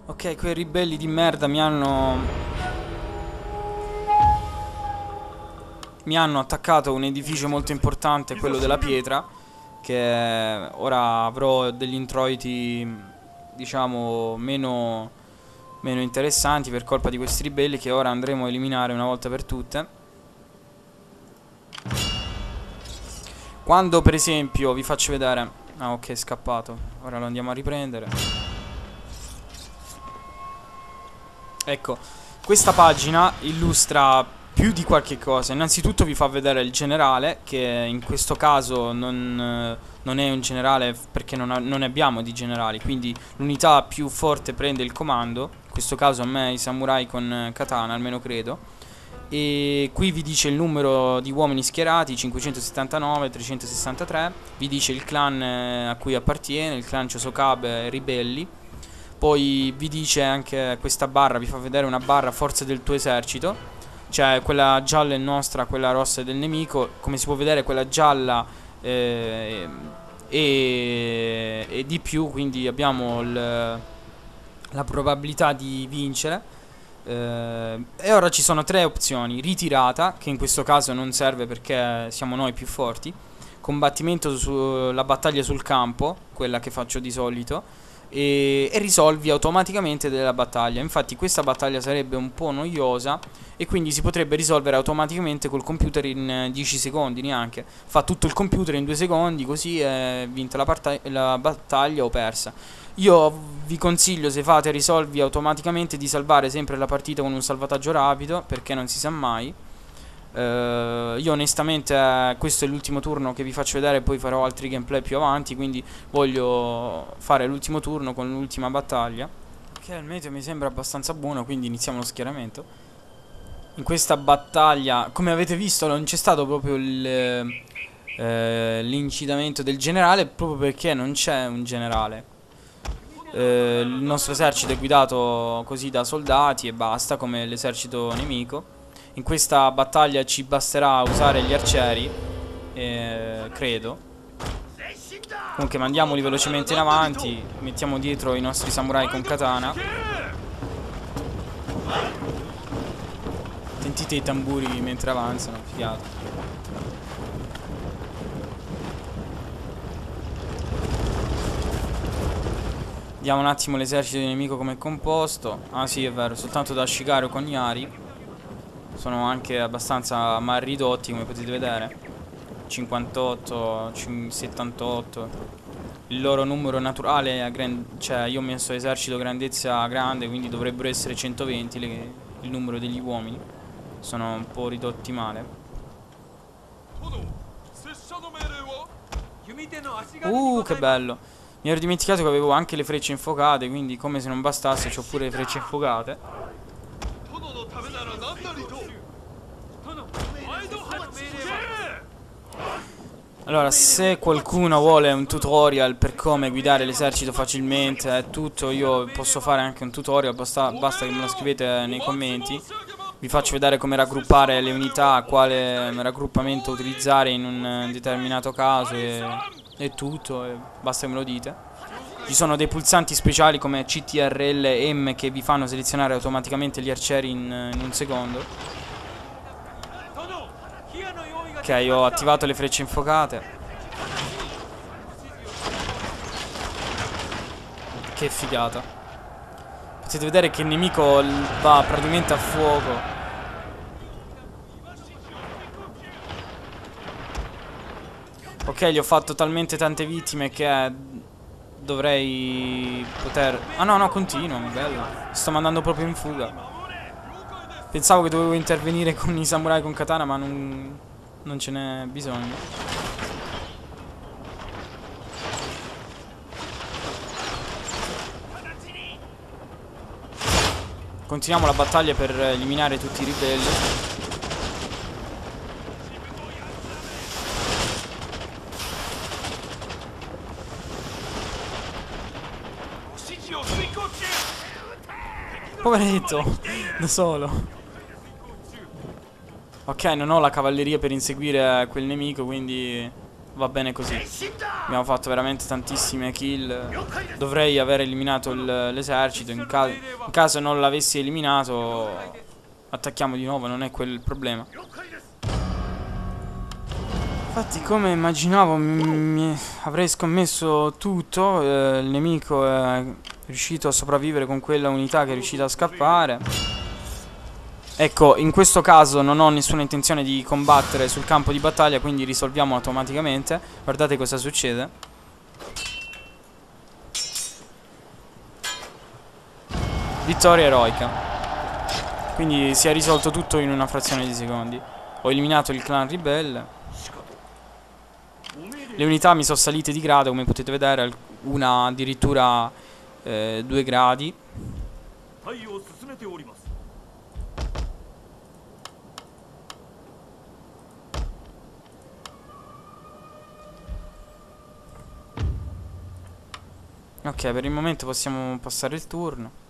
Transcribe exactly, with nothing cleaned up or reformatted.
Ok, quei ribelli di merda mi hanno... Mi hanno attaccato un edificio molto importante, quello della pietra, che ora avrò degli introiti, diciamo, meno, meno interessanti per colpa di questi ribelli che ora andremo a eliminare una volta per tutte. Quando per esempio vi faccio vedere... Ah, ok, è scappato. Ora lo andiamo a riprendere. Ecco, questa pagina illustra più di qualche cosa. Innanzitutto vi fa vedere il generale, che in questo caso non, non è un generale perché non, ha, non ne abbiamo di generali. Quindi l'unità più forte prende il comando. In questo caso a me i samurai con katana, almeno credo. E qui vi dice il numero di uomini schierati, cinquecentosettantanove, trecentosessantatré. Vi dice il clan a cui appartiene, il clan Chosokabe Ribelli. Poi vi dice anche questa barra, vi fa vedere una barra forze del tuo esercito. Cioè quella gialla è nostra, quella rossa è del nemico. Come si può vedere quella gialla eh, è, è di più, quindi abbiamo il, la probabilità di vincere. Uh, e ora ci sono tre opzioni: ritirata, che in questo caso non serve perché siamo noi più forti; combattimento sulla battaglia sul campo, quella che faccio di solito, e, e risolvi automaticamente della battaglia. Infatti questa battaglia sarebbe un po' noiosa e quindi si potrebbe risolvere automaticamente col computer in dieci secondi neanche. Fa tutto il computer in due secondi, così è vinta la, la battaglia o persa. Io vi consiglio, se fate risolvi automaticamente, di salvare sempre la partita con un salvataggio rapido, perché non si sa mai. Uh, io onestamente eh, questo è l'ultimo turno che vi faccio vedere, poi farò altri gameplay più avanti, quindi voglio fare l'ultimo turno con l'ultima battaglia. Ok, il meteo mi sembra abbastanza buono, quindi iniziamo lo schieramento. In questa battaglia, come avete visto, non c'è stato proprio l'incitamento del generale, proprio perché non c'è un generale. Eh, il nostro esercito è guidato così da soldati e basta, come l'esercito nemico. In questa battaglia ci basterà usare gli arcieri, eh, credo. Comunque mandiamoli velocemente in avanti, mettiamo dietro i nostri samurai con katana. Sentite i tamburi mentre avanzano, figata. Vediamo un attimo l'esercito nemico come è composto. Ah sì, è vero, soltanto da Shikaru con Yari. Sono anche abbastanza mal ridotti, come potete vedere. cinquantotto, settantotto. Il loro numero naturale è gran... Cioè io ho messo esercito grandezza grande, quindi dovrebbero essere centoventi le... il numero degli uomini. Sono un po' ridotti male. Uh, che bello. Mi ero dimenticato che avevo anche le frecce infuocate, quindi come se non bastasse c'ho pure le frecce infuocate. Allora, se qualcuno vuole un tutorial per come guidare l'esercito facilmente e tutto, io posso fare anche un tutorial, basta, basta che me lo scrivete nei commenti. Vi faccio vedere come raggruppare le unità, quale raggruppamento utilizzare in un determinato caso e, e tutto, e basta che me lo dite. Ci sono dei pulsanti speciali come C T R L M che vi fanno selezionare automaticamente gli arcieri in, in un secondo. Ok, ho attivato le frecce infuocate. Che figata. Potete vedere che il nemico va praticamente a fuoco. Ok, gli ho fatto talmente tante vittime che dovrei poter... Ah no, no, continuo, bello. Sto mandando proprio in fuga. Pensavo che dovevo intervenire con i samurai con katana, ma non, non ce n'è bisogno. Continuiamo la battaglia per eliminare tutti i ribelli. Poveretto, da solo. Ok, non ho la cavalleria per inseguire quel nemico, quindi va bene così. Abbiamo fatto veramente tantissime kill. Dovrei aver eliminato l'esercito. In, ca in caso non l'avessi eliminato, attacchiamo di nuovo, non è quel il problema. Infatti, come immaginavo, mi, mi avrei scommesso tutto. Eh, il nemico è riuscito a sopravvivere con quella unità che è riuscita a scappare. Ecco, in questo caso non ho nessuna intenzione di combattere sul campo di battaglia, quindi risolviamo automaticamente. Guardate cosa succede. Vittoria eroica. Quindi si è risolto tutto in una frazione di secondi. Ho eliminato il clan ribelle. Le unità mi sono salite di grado, come potete vedere, una addirittura eh, due gradi. Ok, per il momento possiamo passare il turno.